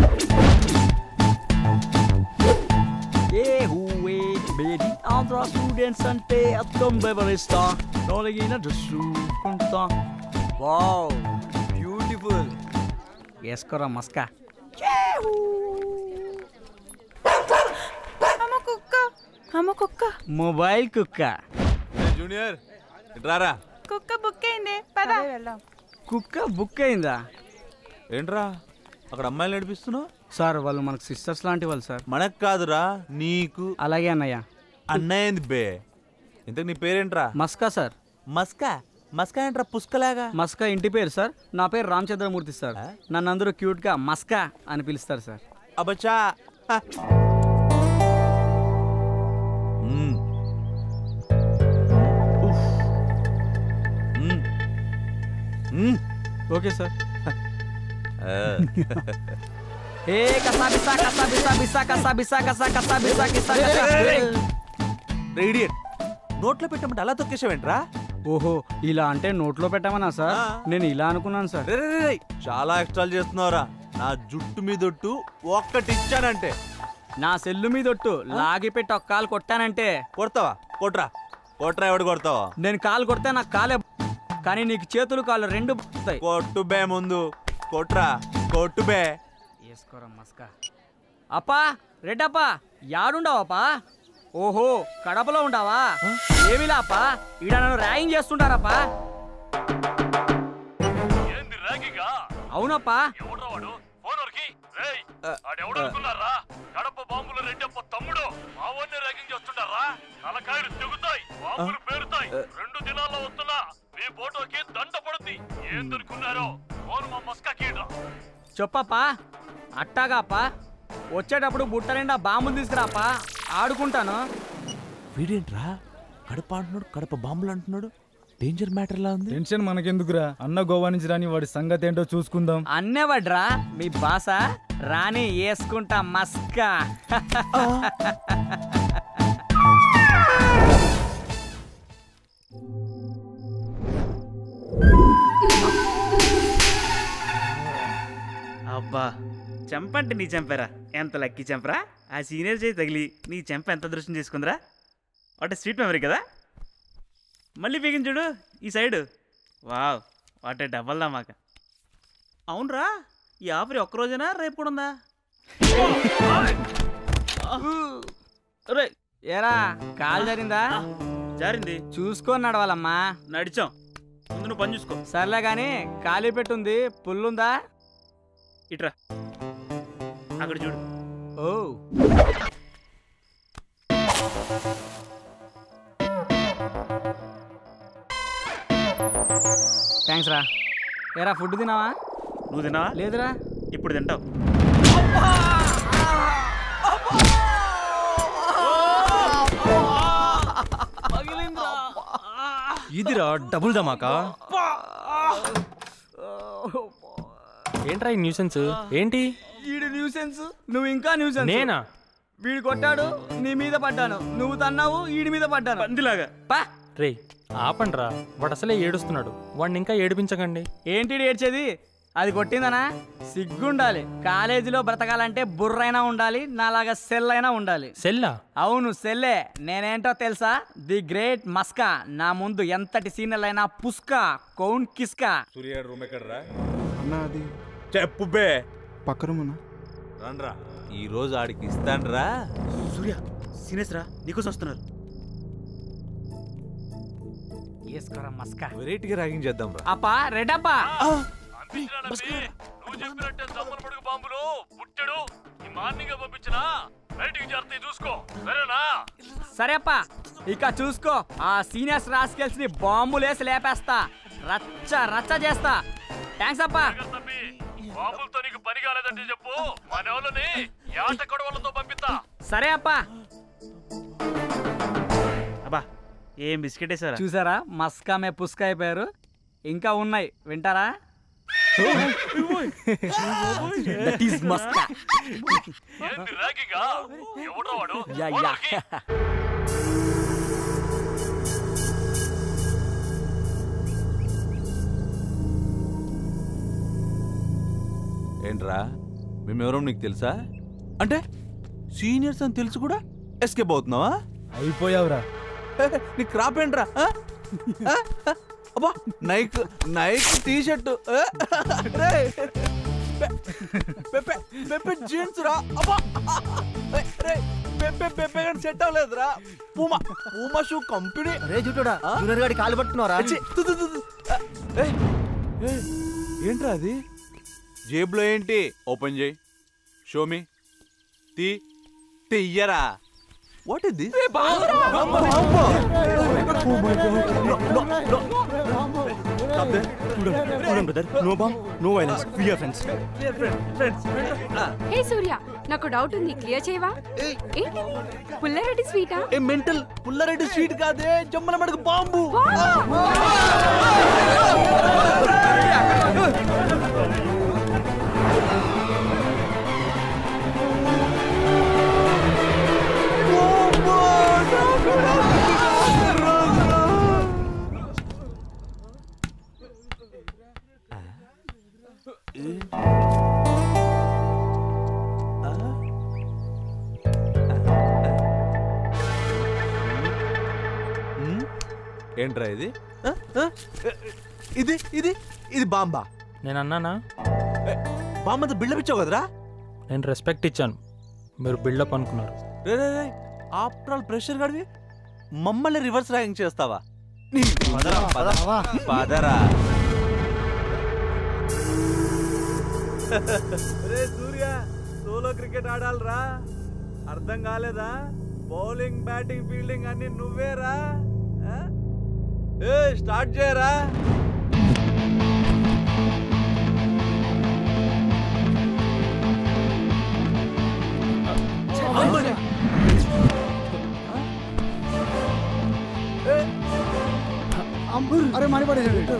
Andra students ante att de behöver stå. Dagligen att sluta. Wow, beautiful. Yes, kora maska. Hama kuక్క. Mobile kuక్క. Junior ఇట్రారా. కుక్క book అయింది పద కుక్క బుక్ అయిందా? ఏంట్రా అక్కడ అమ్మాయిలు నడిపిస్తున్నావు? సార్ వాళ్ళు మనకు సిస్టర్స్ లాంటి వాళ్ళు సార్. మనకు కాదురా నీకు. అలాగే అన్నయ్య. అన్నయ్య ఏంది బే? ఇంతకు నీ పేరేంట్రా? మస్కా సార్. మస్కా? మస్కా ఏంట్రా పుష్కలాగా? మస్కా ఇంటి పేరు సార్. నా పేరు రామచంద్రమూర్తి సార్. నన్ను అందరూ క్యూట్ గా మస్కా అని పిలుస్తారు సార్. అబ్బచ్చా. Okay sir. ఏ కసా బిసా కసా బిసా బిసా కసా బిసా కసా కసా బిసా కిసా కసా. రేడియట్ నోట్లో పెట్టమంటే అలా తొక్కేసావేంట్రా? ఓహో ఇలా అంటే నోట్లో పెట్టమనా సార్? నేను ఇలా అనుకున్నాను సార్. చాలా ఎక్స్ట్రాలు చేస్తున్నావురా. నా జుట్టు మీదొట్టు ఒక్కటి ఇచ్చానంటే, నా సెల్లు మీదొట్టు లాగి పెట్టి ఒక కాలు కొట్టానంటే కొడతావా? కొట్రా కొట్రా. ఎవడు కొడతావా? నేను కాలు కొడితే నాకు కాలే, కానీ నీకు చేతులు కాళ్ళు రెండు పోతాయి. కొట్టు బే ముందు. కొట్రా కొట్టు బే. వేసుకోరా మస్కా. అప్పా రెడ్డప్పా యాడుండవప్పా? ఓహో కడపలో ఉండవా? ఏమిలా అప్పా ఈడ నన్ను ర్యాగింగ్ చేస్తుంటారప్పా? అవునప్పా. కడప బాంబులు రెడ్డప్ప తమ్ముడు మావన్నే ర్యాగింగ్ చేస్తుంటారా? తలకాయలు తెగుతాయి, బాంబులు పేరుతాయి. 2 దినాల్లో వస్తున్నా మీ ఫోటోకి దండ పడుద్ది. ఏం దొరుకున్నారో ఫోన్ మా మస్కా కీడ్రా. చెప్పప్పా. అట్టాగాపా. వచ్చేటప్పుడు బుట్ట నిండా బాంబులు తీసుకురాపా, ఆడుకుంటాను. వీడేంట్రా కడప అంటున్నాడు, కడప బాంబులు అంటున్నాడు. డేంజర్ మ్యాటర్ లా ఉంది. టెన్షన్ మనకెందుకురా, అన్న గోవా నుంచి రాని వాడి సంగతి ఏంటో చూసుకుందాం. అన్నేవడ్రా మీ బాస రాని వేసుకుంటా మస్కా. అబ్బా చెంపంటే నీ చెంపరా, ఎంత లక్కీ చెంపరా. ఆ సీనియర్ చేయి తగిలి నీ చెంప ఎంత దృష్టం చేసుకుందిరా. వాట్ స్వీట్ మెమరీ కదా. మళ్ళీ పీకిన చూడు ఈ సైడు. వావ్ వాట్ డబల్ మాక. అవునరా ఈ ఆఫర్ ఒక్కరోజేనా రేపు కూడా ఉందా? ఏరా కాలు జారిందా? జారింది. చూసుకొని నడవాలమ్మా. నడిచాం, ముందు నువ్వు పని చూసుకో. సర్లే గాని ఖాళీ పెట్టుంది, పుల్లుందా? ఇట్రా అక్కడ చూడు. ఓ థ్యాంక్స్ రా. ఏరా ఫుడ్ తినావా? నువ్వు తినావా? లేదురా. ఇప్పుడు తింటావు. ఇదిరా డబుల్ ధమాకా. ఏంట్రా ఈ న్యూసెన్స్ ఏంటి? వీడు న్యూసెన్స్, నువ్వు ఇంకా న్యూసెన్స్. నేనా? వీడు కొట్టాడు, నీ మీద పడ్డాను. నువ్వు తన్నావు, వీడి మీద పడ్డాను. పందిలాగా పా రే ఆపండ్రా, వాడు అసలే ఏడుస్తున్నాడు, వాడిని ఇంకా ఏడిపించకండి. ఏంటి ఏడ్చేది? అది కొట్టిందనా? సిగ్గుండాలి. కాలేజీలో బ్రతకాలంటే బుర్రైనా ఉండాలి, నాలాగా సెల్ అయినా ఉండాలి. సెల్లా? అవును సెల్లే. నేనేంటో తెలుసా? The great Maska. నా ముందు ఎంతటి సీనియర్లు అయినా పుస్కా కౌన్ కిస్కా. సూర్య రూమ్ ఎక్కడరా? అన్నా అది చెప్పు బే. పక్క రూమునా? రండ్రా ఈ రోజు ఆడికి ఇస్తాన్రా. సూర్య సీనియర్స్ రా నీకోసం వస్తున్నారు. మస్కా వెరైటీగా ర్యాగింగ్ చేద్దాం రా. అప్పా రెడ్డప్పా. నువ్వు చెప్పినట్టే దమ్మల పడుగు బాంబులు పుట్టాడు. ఈ మార్నింగ్ పంపించినా బయటికి చేస్తాయి చూసుకో, సరేనా? సరే అప్పా, ఇక చూసుకో. ఆ సీనియర్స్ రాస్కెల్స్ ని బాంబులేసి లేపేస్తా, రచ్చ రచ్చ చేస్తా. థ్యాంక్స్ అప్పా. బాంబులతో నీకు పని కాలేదంటే చెప్పు, మన వాళ్ళని యాట కొడవలతో పంపిస్తా. సరే అప్పా. అబ్బా ఏం బిస్కెట్ వేసారా? చూసారా మస్కా మే పుస్కా అయిపోయారు. ఇంకా ఉన్నాయి వింటారా? That is Maska. ఏంది ర్యాగింగా? ఎవడో వాడు? Yeah yeah. ఏంట్రా మేమెవరో నీకు తెలుసా? అంటే సీనియర్స్ అని తెలుసు కూడా ఎస్కేప్ అవుతున్నావా? అయిపోయావురా. నీ క్రాప్ ఏంట్రా? అబ్బా Nike Nike T shirt jeans రా. అబ్బా పెప్పే సెట్ అవ్వలేదురా. Puma Puma shoe company. రే జుట్టుడా, జూనియర్ గాడి కాలు పట్టుకున్నారా? ఏంట్రా అది? జేబులో ఏంటి? ఓపెన్ చేయి, షోమి, తీయరా. What is this? Hey Surya, నాకు డౌట్ ఉంది, క్లియర్ చేయవా? ఏంటి పుల్లారెడ్డి స్వీటా? ఏ మెంటల్, పుల్లారెడ్డి స్వీట్ కాదే, జమ్మల మడక బాంబు. ఏంట్రా ఇది? ఇది ఇది ఇది బాంబా? నేను అన్నానా? బాంబంతా బిల్డప్ ఇచ్చావు కదరా? నేను రెస్పెక్ట్ ఇచ్చాను, మీరు బిల్డప్ అనుకున్నారు. రే ఆఫ్టర్ ఆల్ ప్రెషర్ గడివి మమ్మల్ని రివర్స్ ర్యాంక్ చేస్తావా? పదరా. రే సూర్య, సోలో క్రికెట్ ఆడాలరా? అర్థం కాలేదా? బౌలింగ్ బ్యాటింగ్ ఫీల్డింగ్ అన్ని నువ్వేరా. స్టార్ట్ చేయరా. అరే మనీ పడేసాడు.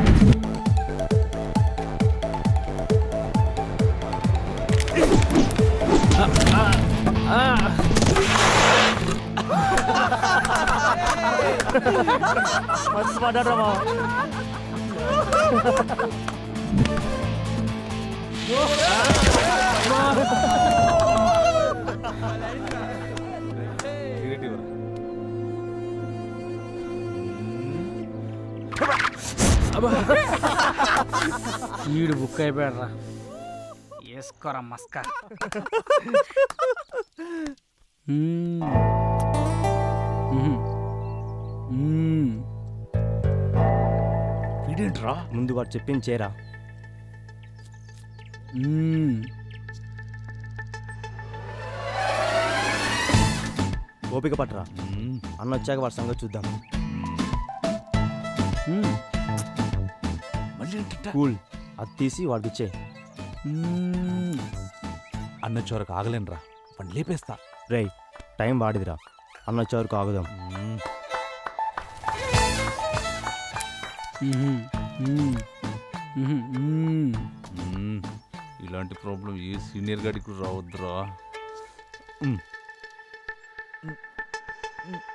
మస్తు పడ్డారా మా. వీడు బుక్ అయిపోయాడ్రా. వేసుకోరా మస్కా. వీడేంట్రా? ముందు వాడు చెప్పించేరా. ఓపిక పట్టరా, అన్న వచ్చాక వాడి సంగతి చూద్దాం. కూల్, అది తీసి వాడికి ఇచ్చే. అన్న చోరకు ఆగలేనురా, వాడిని లేపేస్తా. రేయ్ టైం వాడిదిరా, అన్న వచ్చేవరకు ఆగుదాం. ఇలాంటి ప్రాబ్లం ఏ సీనియర్ గాడికి రావద్దురా.